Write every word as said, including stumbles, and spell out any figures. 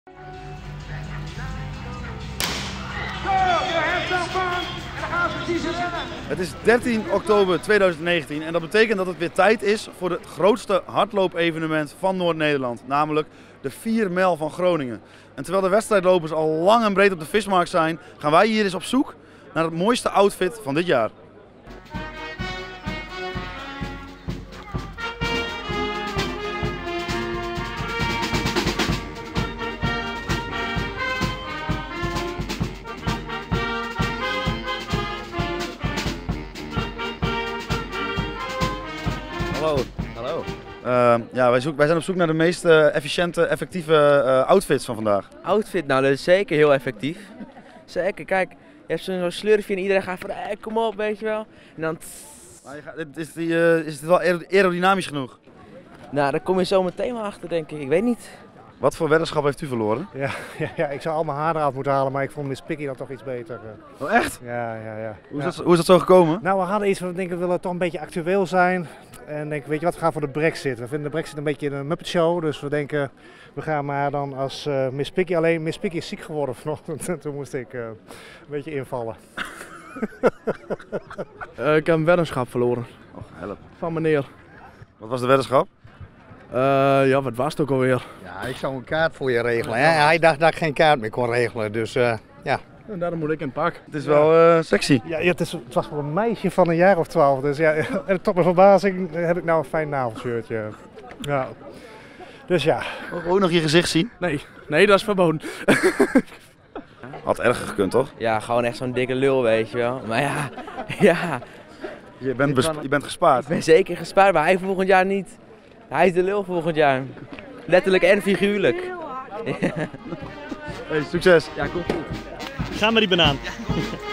Het is dertien oktober tweeduizend negentien en dat betekent dat het weer tijd is voor het grootste hardloopevenement van Noord-Nederland, namelijk de vier mijl van Groningen. En terwijl de wedstrijdlopers al lang en breed op de vismarkt zijn, gaan wij hier eens op zoek naar het mooiste outfit van dit jaar. Hallo. Hallo. Uh, ja, wij, zoek, wij zijn op zoek naar de meest uh, efficiënte, effectieve uh, outfits van vandaag. Outfit, nou dat is zeker heel effectief. Zeker, kijk, je hebt zo'n zo slurfje en iedereen gaat van, hey, kom op, weet je wel. En dan... Maar je gaat, is, die, uh, is dit wel aerodynamisch genoeg? Nou, daar kom je zo meteen wel achter, denk ik. Ik weet niet. Wat voor weddenschap heeft u verloren? Ja, ja, ja, ik zou al mijn haar eraf moeten halen, maar ik vond Miss Piggy dan toch iets beter. Oh echt? Ja, ja, ja. Hoe is, ja. dat, hoe is dat zo gekomen? Nou, we hadden iets van, we denken, we willen toch een beetje actueel zijn. En denk, weet je wat, we gaan voor de Brexit. We vinden de Brexit een beetje een Muppet Show, dus we denken, we gaan maar dan als uh, Miss Piggy. Alleen Miss Piggy is ziek geworden vanochtend en toen moest ik uh, een beetje invallen. uh, ik heb een weddenschap verloren. Oh, help. Van meneer. Wat was de weddenschap? Uh, ja, wat was het ook alweer? Ja, ik zou een kaart voor je regelen. Hè? Hij dacht dat ik geen kaart meer kon regelen, dus uh, ja. En daarom moet ik in het pak. Het is wel uh, sexy. Ja, ja het, is, het was voor een meisje van een jaar of twaalf, dus ja, en tot mijn verbazing heb ik nou een fijn navelshirtje. Ja. Dus ja. Wil je ook nog je gezicht zien? Nee, nee, dat is verboden. Had erger gekund, toch? Ja, gewoon echt zo'n dikke lul, weet je wel. Maar ja, ja. Je bent, je bent gespaard. Ik ben zeker gespaard, maar hij volgend jaar niet. Hij is de lul volgend jaar. Letterlijk en figuurlijk. Hey, succes! Ja, komt goed. Ga maar die banaan.